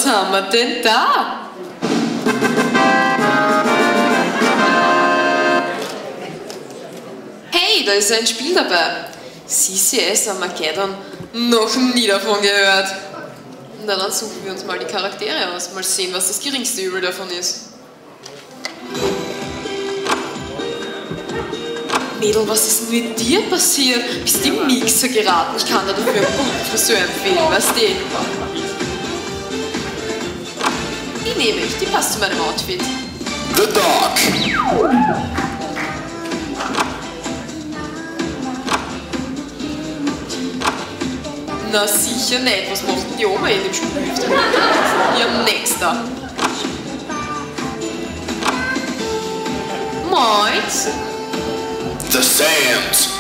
haben wir denn da? Hey, da ist ein Spiel dabei. CCS Armageddon. Noch nie davon gehört. Na, dann suchen wir uns mal die Charaktere aus. Mal sehen, was das geringste Übel davon ist. Mädel, was ist denn mit dir passiert? Bist du im Mixer geraten? Ich kann dir dafür einen guten Friseur empfehlen, weißt du? Die nehme ich, die passt zu meinem Outfit. The Dog. Na sicher nicht, was macht denn die Oma in dem Spiel? Ja, nächster. Moins. The Sand.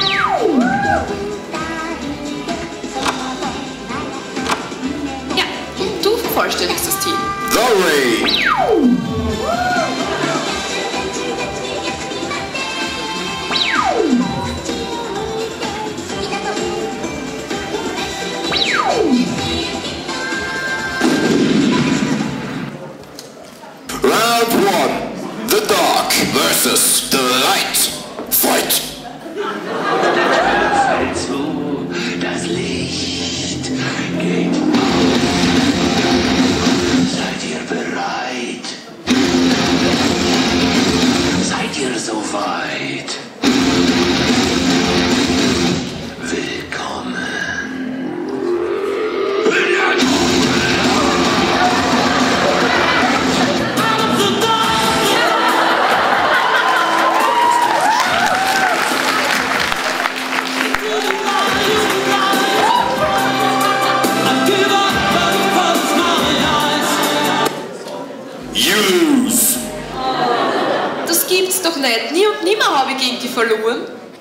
Ja, und du vervollständigst das Team. The Rain. Round one. The Dark versus the Light. Fight. Zu, das Licht geht auf. Seid ihr bereit? Seid ihr soweit? Willkommen. You lose. Das gibt's doch nicht. Nie und nimmer habe ich gegen die verloren.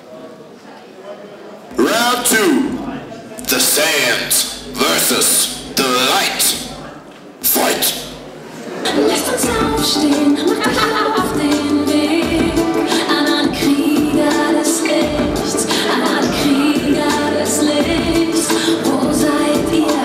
Round two. The Sand versus the Light. Fight. Lasst uns aufstehen, macht euch auf den Weg an alle Krieger des Lichts, an alle Krieger des Lichts. Wo seid ihr?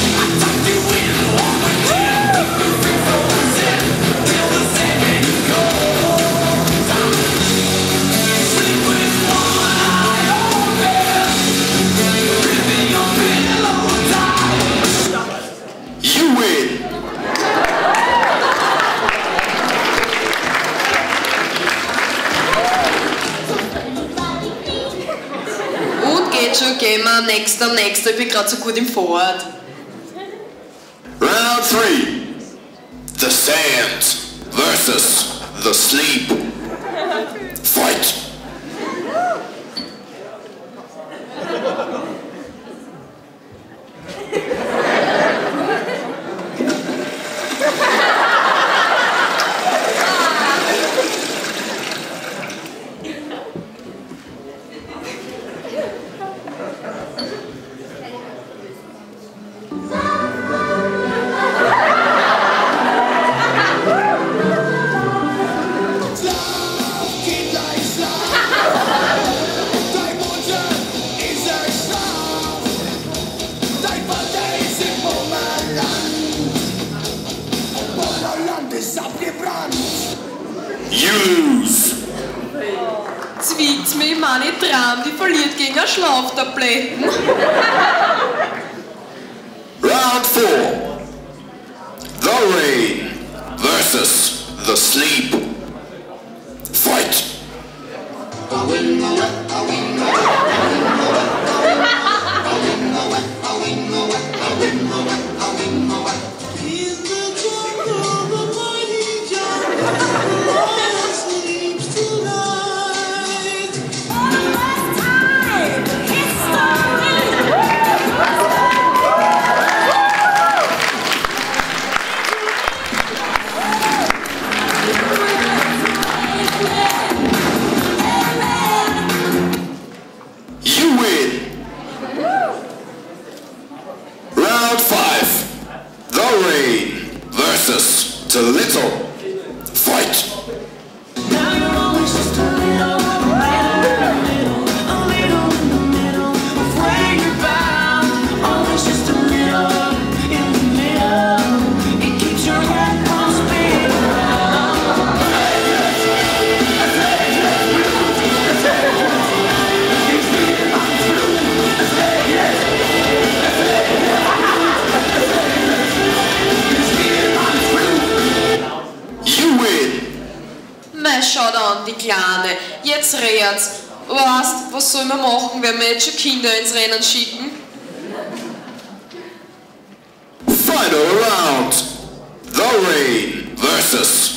You win. Und geht schon, gehen wir. Nächster. Ich bin gerade so gut im Vorort. Round three. The Sand versus the Sleep. Fight. You lose. Zwickt's mich, ich meine dran, die verliert gegen eine Schlaftabletten. Round four. The Rain versus the Sleep. Fight. schau da an, die Kleine. Jetzt red's. Weißt, was soll man machen, wenn wir jetzt schon Kinder ins Rennen schicken? Final round. The Rain versus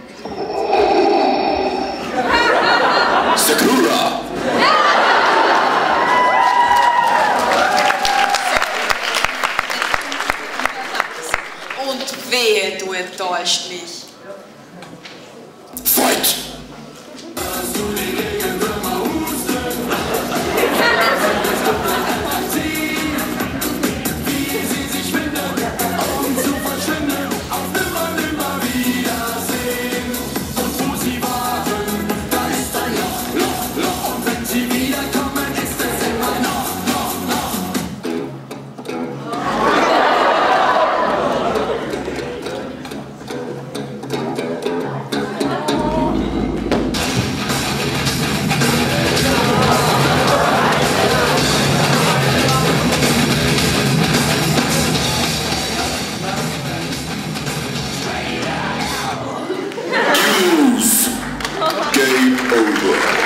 Sakura. Und wehe, du enttäuscht mich. Fight. Game over.